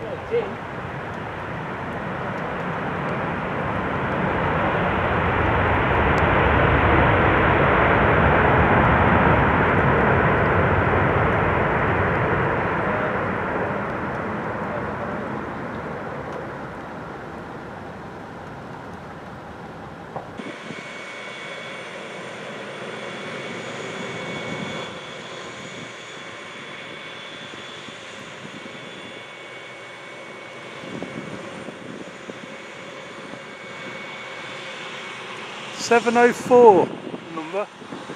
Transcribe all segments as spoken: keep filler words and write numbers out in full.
seven oh four number.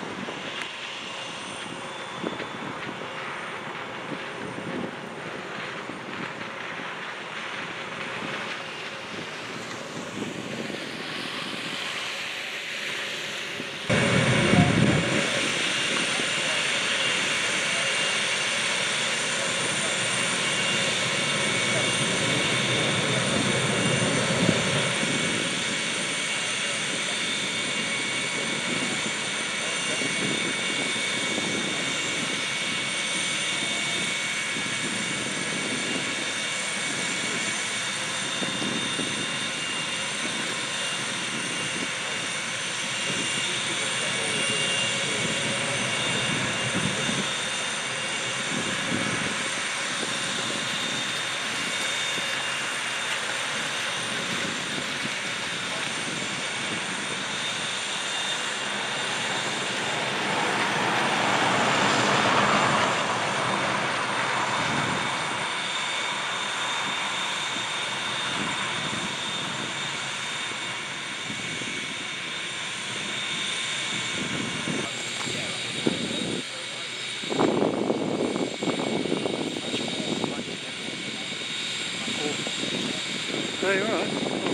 Oh, you're right.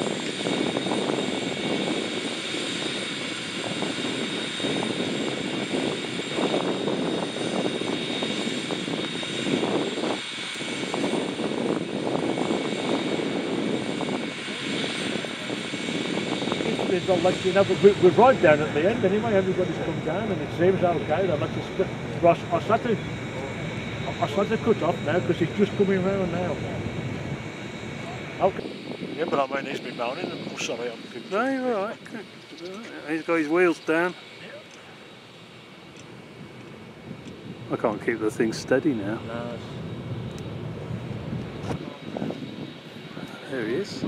There's all like, you know, but we, we've run down at the end anyway, everybody's come down and it seems okay, they'll let us split. Ross, I had to, I had to cut off now because he's just coming round now. Okay. Yeah, but I mean, he's been moaning and, oh, sorry, I'm good. No, you're alright. He's got his wheels down. I can't keep the thing steady now. No. There he is.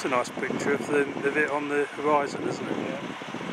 That's a nice picture of, the, of it on the horizon, isn't it? Yeah.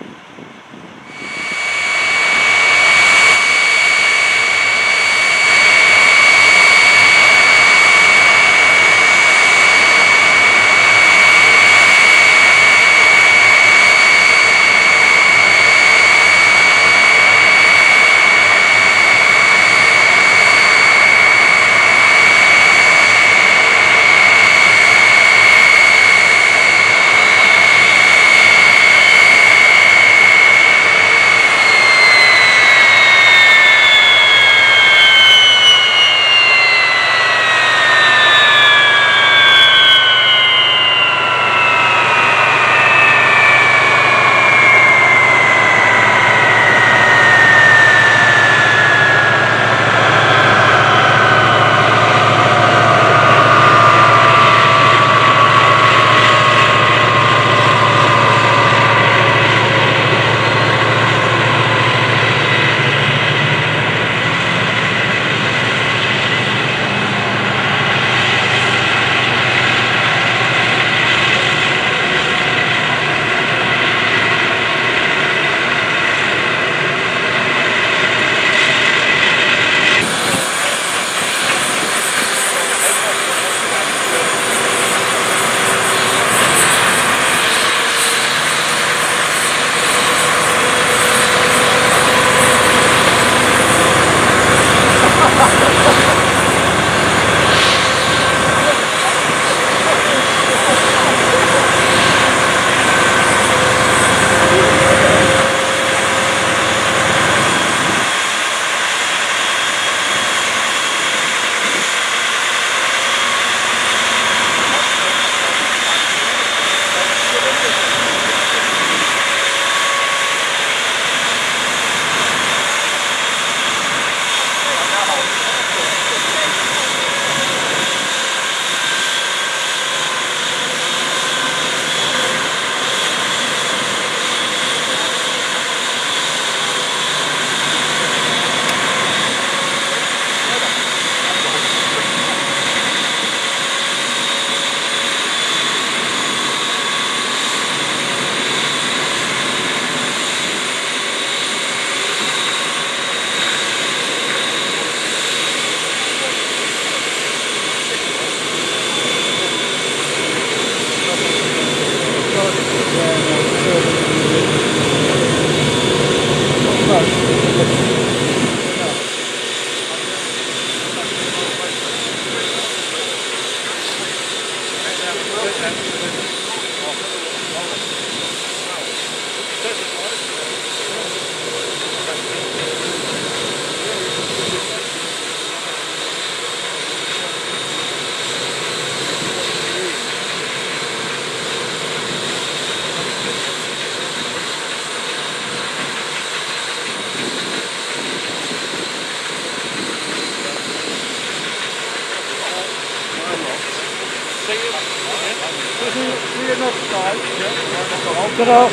Ta-da!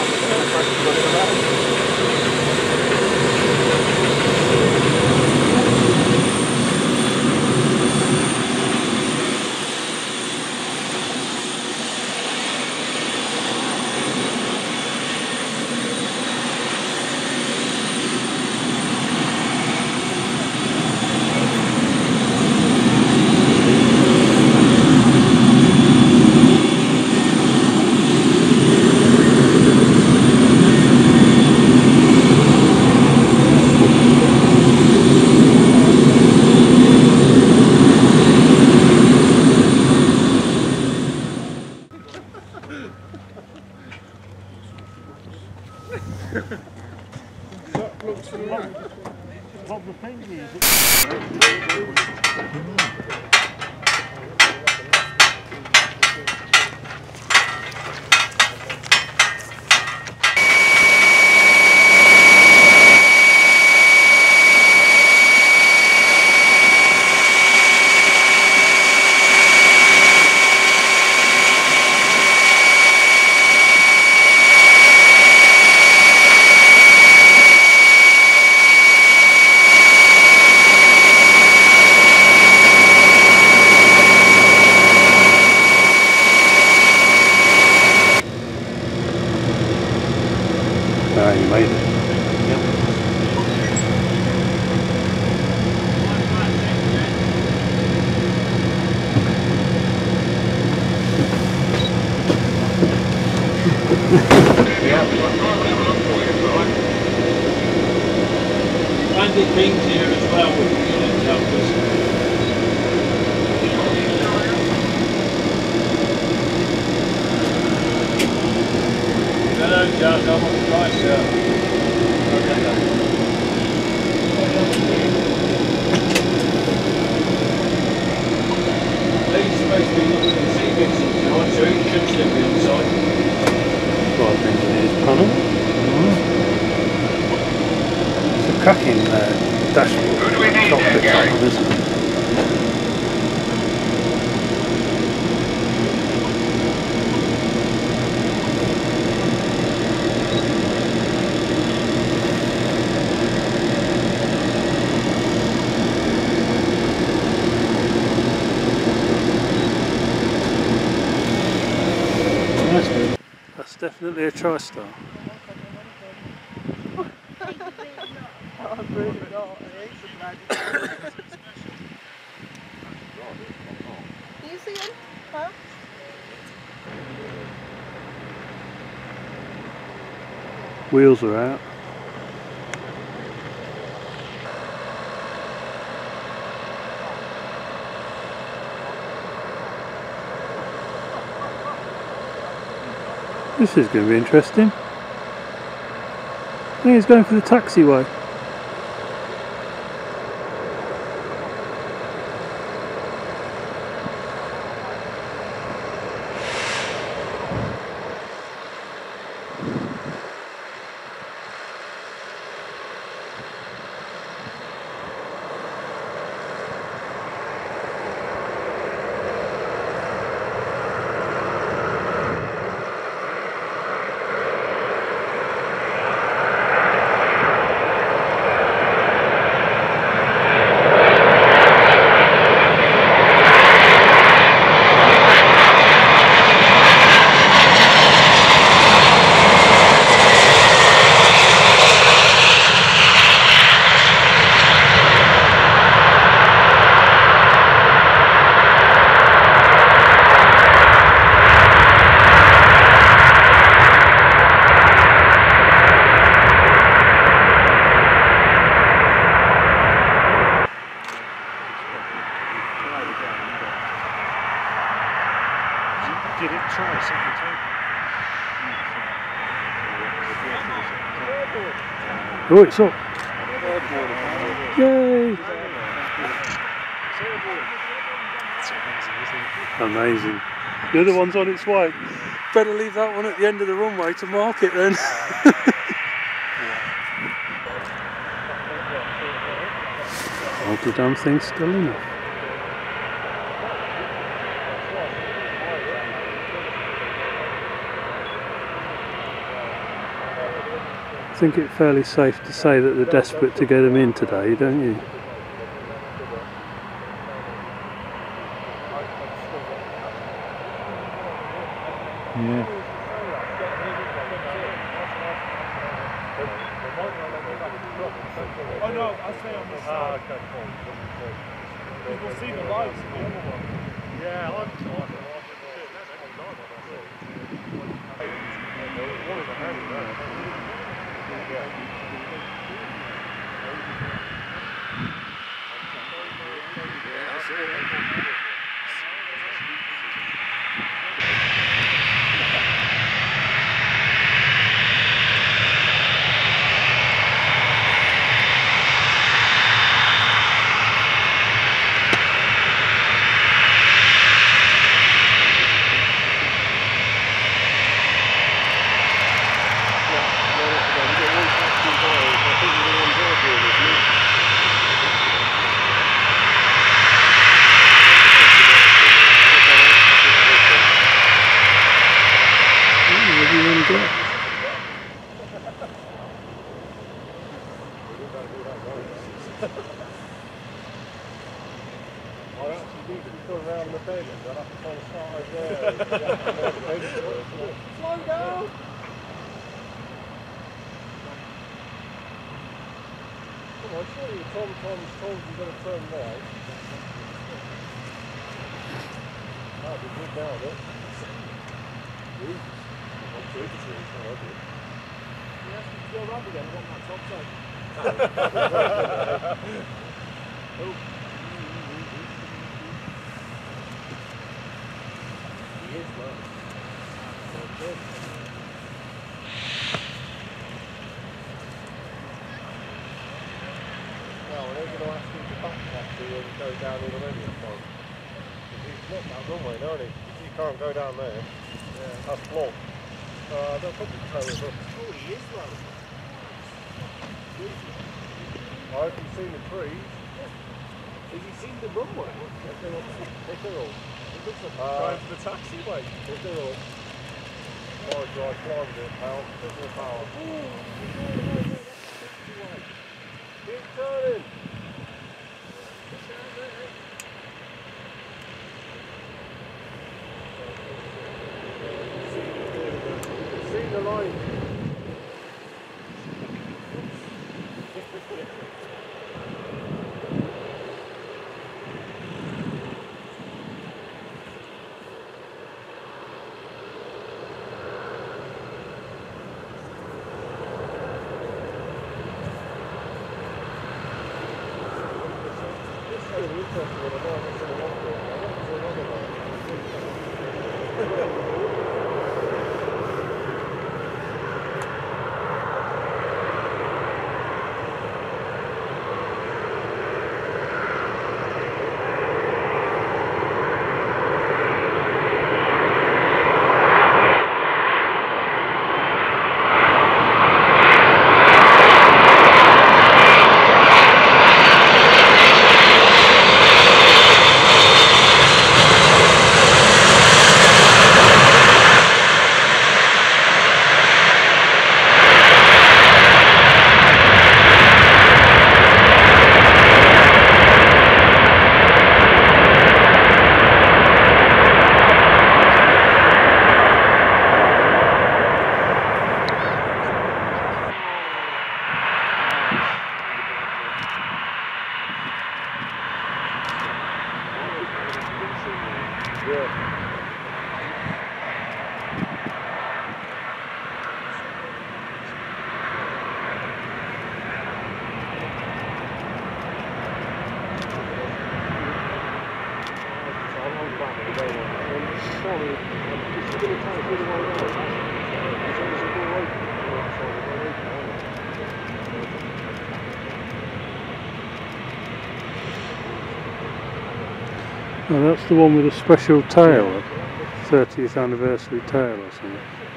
beams here as well, which should help us. Hello, Jazz, I'm on the price, sir. Lee's supposed to be looking at the sea bits tonight, so he should still be on site. Right, engineer's panel. It's a cracking uh, dashboard. Who do we need Top there, bit Gary? top, isn't it? That's definitely a Tristar. Can you see him? Huh? Wheels are out. This is going to be interesting. I think he's going for the taxiway. Did it try second time? Oh, it's up. Yay! Amazing. The other one's on its way. Better leave that one at the end of the runway to mark it then. Oh, the damn thing's still enough. I think it's fairly safe to say that they're desperate to get them in today, don't you? Yeah. Oh no, I'll stay on this side. Ah, okay, cool. We'll see the lights in the other one. Yeah, I'm talking. Slow down! Come on, surely Tom Tom's told you got to turn right. That'd be good now, look. Ooh. I'm sure it's a tree, it's not ugly. You have to go around again, on that top side. Well, they're going to ask him to backtrack to and go down all the radio point. Because he's blocked that runway, don't he? You can't go down there. Yeah. That's blocked. Uh, they'll probably tow us up. Oh, he is low. I haven't seen the trees. Have you seen the runway? If they're up, if they're up. It looks like Uh, going for the taxiway. If they're up. My God, climbed it, pal. Physical power. Keep turning. See the line. Oh, that's the one with a special tail, thirtieth anniversary tail or something.